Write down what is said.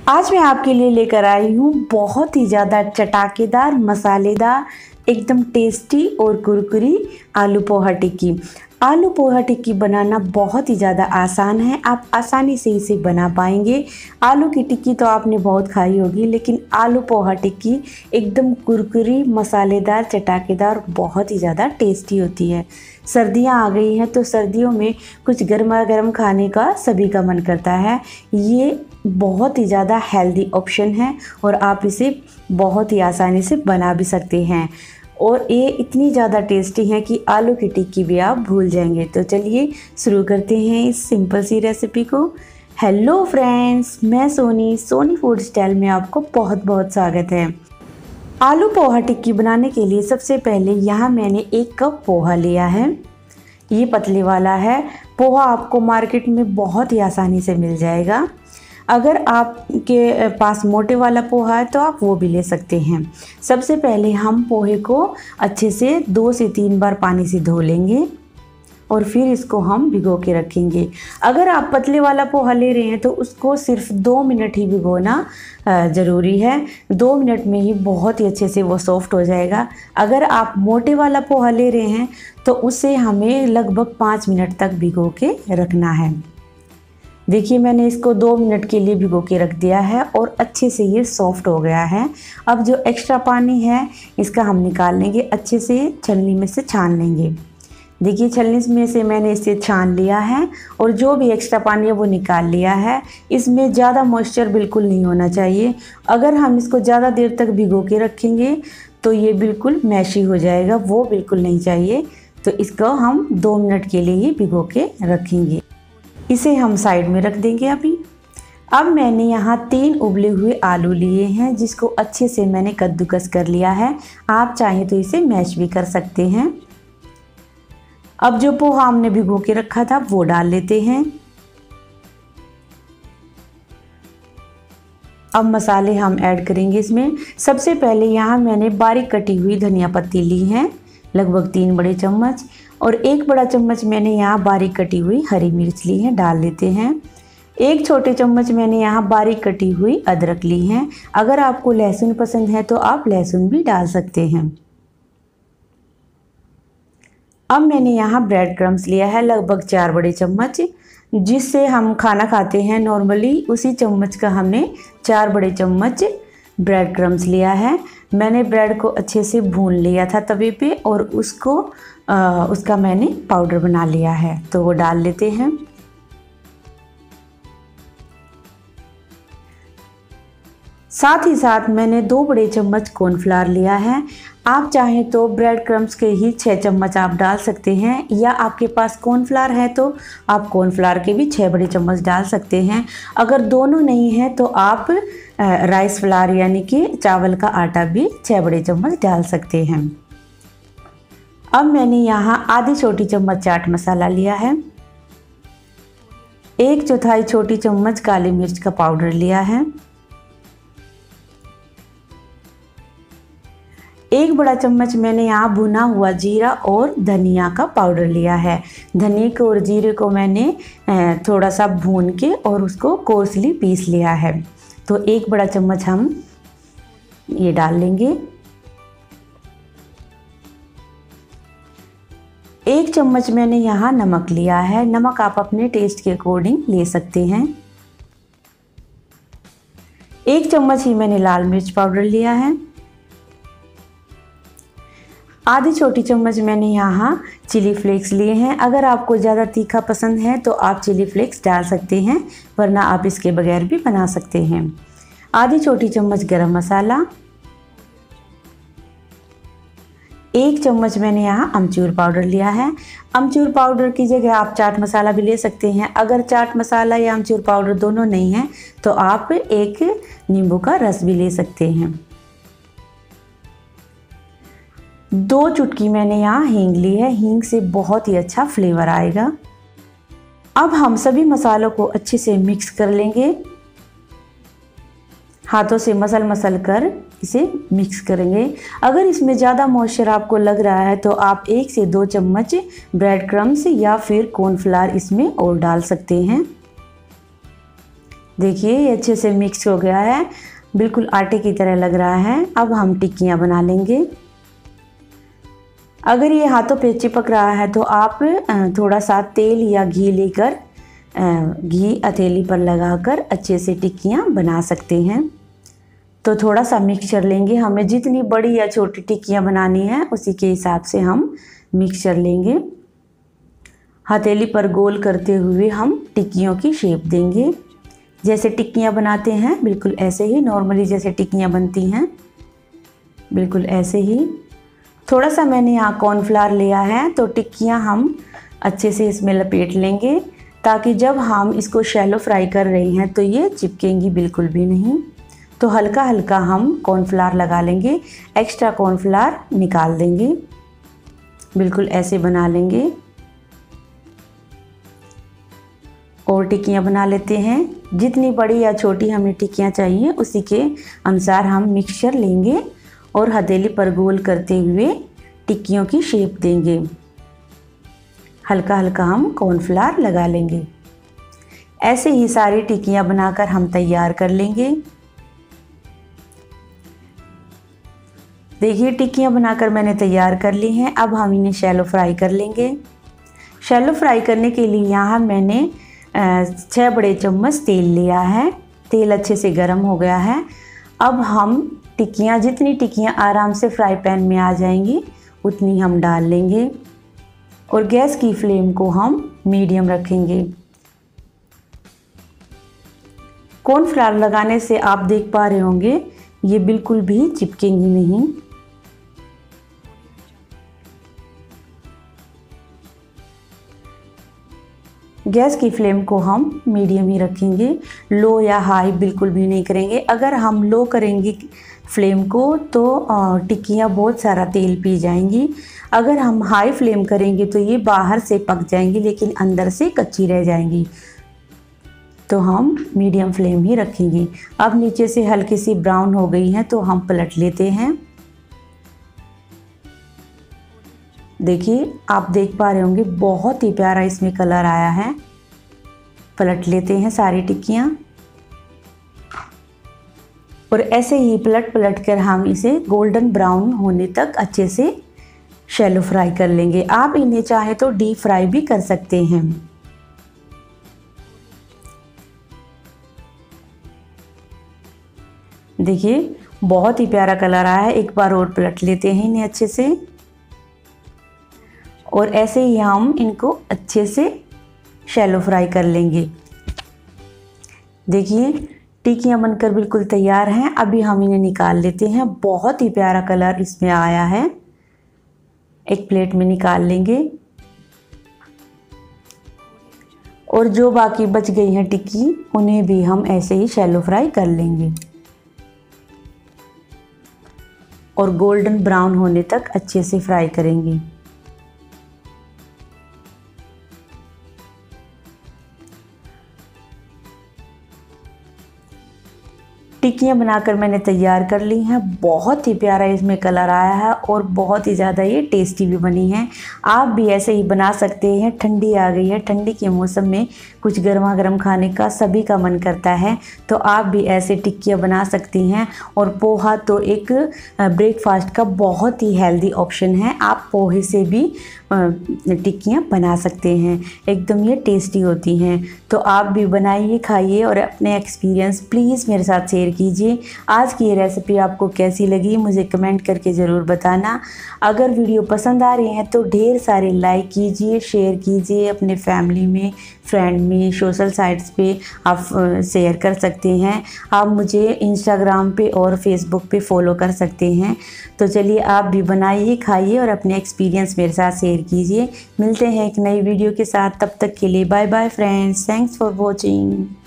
आज मैं आपके लिए लेकर आई हूँ बहुत ही ज़्यादा चटाकेदार, मसालेदार, एकदम टेस्टी और कुरकुरी आलू पोहा टिक्की। आलू पोहा टिक्की बनाना बहुत ही ज़्यादा आसान है, आप आसानी से इसे बना पाएंगे। आलू की टिक्की तो आपने बहुत खाई होगी, लेकिन आलू पोहा टिक्की एकदम कुरकुरी, मसालेदार, चटाकेदार, बहुत ही ज़्यादा टेस्टी होती है। सर्दियाँ आ गई हैं तो सर्दियों में कुछ गर्मा गर्म खाने का सभी का मन करता है। ये बहुत ही ज़्यादा हेल्दी ऑप्शन है और आप इसे बहुत ही आसानी से बना भी सकते हैं और ये इतनी ज़्यादा टेस्टी है कि आलू की टिक्की भी आप भूल जाएंगे। तो चलिए शुरू करते हैं इस सिंपल सी रेसिपी को। हेलो फ्रेंड्स, मैं सोनी फूड स्टाइल में आपको बहुत बहुत स्वागत है। आलू पोहा टिक्की बनाने के लिए सबसे पहले यहाँ मैंने 1 कप पोहा लिया है। ये पतले वाला है। पोहा आपको मार्केट में बहुत ही आसानी से मिल जाएगा। अगर आपके पास मोटे वाला पोहा है तो आप वो भी ले सकते हैं। सबसे पहले हम पोहे को अच्छे से 2 से 3 बार पानी से धो लेंगे और फिर इसको हम भिगो के रखेंगे। अगर आप पतले वाला पोहा ले रहे हैं तो उसको सिर्फ 2 मिनट ही भिगोना ज़रूरी है। 2 मिनट में ही बहुत ही अच्छे से वो सॉफ्ट हो जाएगा। अगर आप मोटे वाला पोहा ले रहे हैं तो उसे हमें लगभग 5 मिनट तक भिगो के रखना है। देखिए, मैंने इसको 2 मिनट के लिए भिगो के रख दिया है और अच्छे से ये सॉफ्ट हो गया है। अब जो एक्स्ट्रा पानी है इसका हम निकाल लेंगे, अच्छे से छलनी में से छान लेंगे। देखिए, छलनी में से मैंने इसे छान लिया है और जो भी एक्स्ट्रा पानी है वो निकाल लिया है। इसमें ज़्यादा मॉइस्चर बिल्कुल नहीं होना चाहिए। अगर हम इसको ज़्यादा देर तक भिगो के रखेंगे तो ये बिल्कुल मैशी हो जाएगा, वो बिल्कुल नहीं चाहिए। तो इसको हम 2 मिनट के लिए ही भिगो के रखेंगे। इसे हम साइड में रख देंगे अभी। अब मैंने यहाँ 3 उबले हुए आलू लिए हैं जिसको अच्छे से मैंने कद्दूकस कर लिया है। आप चाहें तो इसे मैश भी कर सकते हैं। अब जो पोहा हमने भिगो के रखा था वो डाल लेते हैं। अब मसाले हम ऐड करेंगे इसमें। सबसे पहले यहाँ मैंने बारीक कटी हुई धनिया पत्ती ली है, लगभग 3 बड़े चम्मच, और 1 बड़ा चम्मच मैंने यहाँ बारीक कटी हुई हरी मिर्च ली है, डाल लेते हैं। 1 छोटे चम्मच मैंने यहाँ बारीक कटी हुई अदरक ली है। अगर आपको लहसुन पसंद है तो आप लहसुन भी डाल सकते हैं। अब मैंने यहाँ ब्रेड क्रम्स लिया है, लगभग 4 बड़े चम्मच। जिससे हम खाना खाते हैं नॉर्मली उसी चम्मच का हमने 4 बड़े चम्मच ब्रेड क्रम्स लिया है। मैंने ब्रेड को अच्छे से भून लिया था तवे पे और उसका मैंने पाउडर बना लिया है, तो वो डाल लेते हैं। साथ ही साथ मैंने 2 बड़े चम्मच कॉर्नफ्लावर लिया है। आप चाहें तो ब्रेड क्रम्स के ही 6 चम्मच आप डाल सकते हैं, या आपके पास कॉर्नफ्लावर है तो आप कॉर्नफ्लावर के भी 6 बड़े चम्मच डाल सकते हैं। अगर दोनों नहीं है तो आप राइस फ्लावर यानी कि चावल का आटा भी 6 बड़े चम्मच डाल सकते हैं। अब मैंने यहाँ आधी छोटी चम्मच चाट मसाला लिया है। 1/4 छोटी चम्मच काली मिर्च का पाउडर लिया है। 1 बड़ा चम्मच मैंने यहाँ भुना हुआ जीरा और धनिया का पाउडर लिया है। धनिया को और जीरे को मैंने थोड़ा सा भून के और उसको कोर्सली पीस लिया है। तो 1 बड़ा चम्मच हम ये डाल लेंगे। 1 चम्मच मैंने यहाँ नमक लिया है। नमक आप अपने टेस्ट के अकॉर्डिंग ले सकते हैं। 1 चम्मच ही मैंने लाल मिर्च पाउडर लिया है। आधी छोटी चम्मच मैंने यहाँ चिली फ्लेक्स लिए हैं। अगर आपको ज़्यादा तीखा पसंद है तो आप चिली फ्लेक्स डाल सकते हैं, वरना आप इसके बगैर भी बना सकते हैं। आधी छोटी चम्मच गरम मसाला। 1 चम्मच मैंने यहाँ अमचूर पाउडर लिया है। अमचूर पाउडर की जगह आप चाट मसाला भी ले सकते हैं। अगर चाट मसाला या अमचूर पाउडर दोनों नहीं है तो आप 1 नींबू का रस भी ले सकते हैं। 2 चुटकी मैंने यहाँ हींग ली है। हींग से बहुत ही अच्छा फ्लेवर आएगा। अब हम सभी मसालों को अच्छे से मिक्स कर लेंगे। हाथों से मसल कर इसे मिक्स करेंगे। अगर इसमें ज़्यादा मॉइस्चर आपको लग रहा है तो आप 1 से 2 चम्मच ब्रेड क्रम्स या फिर कॉर्नफ्लावर इसमें और डाल सकते हैं। देखिए ये अच्छे से मिक्स हो गया है, बिल्कुल आटे की तरह लग रहा है। अब हम टिक्कियाँ बना लेंगे। अगर ये हाथों पे चिपक रहा है तो आप थोड़ा सा तेल या घी लेकर घी हथेली पर लगाकर अच्छे से टिक्कियाँ बना सकते हैं। तो थोड़ा सा मिक्सचर लेंगे, हमें जितनी बड़ी या छोटी टिक्कियाँ बनानी है उसी के हिसाब से हम मिक्सचर लेंगे। हथेली पर गोल करते हुए हम टिक्कियों की शेप देंगे। जैसे टिक्कियाँ बनाते हैं बिल्कुल ऐसे ही, नॉर्मली जैसे टिक्कियाँ बनती हैं बिल्कुल ऐसे ही। थोड़ा सा मैंने यहाँ कॉर्नफ्लावर लिया है, तो टिक्कियाँ हम अच्छे से इसमें लपेट लेंगे ताकि जब हम इसको शैलो फ्राई कर रहे हैं तो ये चिपकेंगी बिल्कुल भी नहीं। तो हल्का हल्का हम कॉर्नफ्लावर लगा लेंगे, एक्स्ट्रा कॉर्नफ्लावर निकाल देंगे, बिल्कुल ऐसे बना लेंगे। और टिक्कियाँ बना लेते हैं। जितनी बड़ी या छोटी हमें टिक्कियाँ चाहिए उसी के अनुसार हम मिक्सचर लेंगे और हथेली पर गोल करते हुए टिक्कियों की शेप देंगे। हल्का हल्का हम कॉर्नफ्लावर लगा लेंगे। ऐसे ही सारी टिक्कियाँ बनाकर हम तैयार कर लेंगे। देखिए टिक्कियाँ बनाकर मैंने तैयार कर ली हैं। अब हम इन्हें शैलो फ्राई कर लेंगे। शैलो फ्राई करने के लिए यहाँ मैंने 6 बड़े चम्मच तेल लिया है। तेल अच्छे से गर्म हो गया है। अब हम टिक्कियाँ, जितनी टिक्कियाँ आराम से फ्राई पैन में आ जाएंगी उतनी हम डाल लेंगे और गैस की फ्लेम को हम मीडियम रखेंगे। कॉर्नफ्लावर लगाने से आप देख पा रहे होंगे ये बिल्कुल भी चिपकेंगी नहीं। गैस की फ्लेम को हम मीडियम ही रखेंगे, लो या हाई बिल्कुल भी नहीं करेंगे। अगर हम लो करेंगे फ्लेम को तो टिक्कियाँ बहुत सारा तेल पी जाएंगी। अगर हम हाई फ्लेम करेंगे तो ये बाहर से पक जाएंगी लेकिन अंदर से कच्ची रह जाएंगी। तो हम मीडियम फ्लेम ही रखेंगे। अब नीचे से हल्की सी ब्राउन हो गई है तो हम पलट लेते हैं। देखिए आप देख पा रहे होंगे बहुत ही प्यारा इसमें कलर आया है। पलट लेते हैं सारी टिक्कियाँ और ऐसे ही पलट पलट कर हम इसे गोल्डन ब्राउन होने तक अच्छे से शैलो फ्राई कर लेंगे। आप इन्हें चाहे तो डीप फ्राई भी कर सकते हैं। देखिए बहुत ही प्यारा कलर आया है। एक बार और पलट लेते हैं इन्हें अच्छे से और ऐसे ही हम इनको अच्छे से शैलो फ्राई कर लेंगे। देखिए टिक्कियाँ बनकर बिल्कुल तैयार हैं। अभी हम इन्हें निकाल लेते हैं। बहुत ही प्यारा कलर इसमें आया है। एक प्लेट में निकाल लेंगे और जो बाकी बच गई हैं टिक्की उन्हें भी हम ऐसे ही शैलो फ्राई कर लेंगे और गोल्डन ब्राउन होने तक अच्छे से फ्राई करेंगे। टिक्कियाँ बनाकर मैंने तैयार कर ली हैं। बहुत ही प्यारा इसमें कलर आया है और बहुत ही ज़्यादा ये टेस्टी भी बनी है। आप भी ऐसे ही बना सकते हैं। ठंडी आ गई है, ठंडी के मौसम में कुछ गर्मा गर्म खाने का सभी का मन करता है, तो आप भी ऐसे टिक्कियाँ बना सकती हैं। और पोहा तो एक ब्रेकफास्ट का बहुत ही हेल्दी ऑप्शन है। आप पोहे से भी टिक्कियाँ बना सकते हैं, एकदम ये टेस्टी होती हैं। तो आप भी बनाइए, खाइए और अपने एक्सपीरियंस प्लीज़ मेरे साथ शेयर कीजिए। आज की ये रेसिपी आपको कैसी लगी मुझे कमेंट करके ज़रूर बताना। अगर वीडियो पसंद आ रही है तो ढेर सारे लाइक कीजिए, शेयर कीजिए अपने फैमिली में, फ्रेंड में, सोशल साइट्स पे आप शेयर कर सकते हैं। आप मुझे इंस्टाग्राम पे और फेसबुक पे फॉलो कर सकते हैं। तो चलिए आप भी बनाइए, खाइए और अपने एक्सपीरियंस मेरे साथ शेयर कीजिए। मिलते हैं एक नई वीडियो के साथ, तब तक के लिए bye bye friends. Thanks for watching.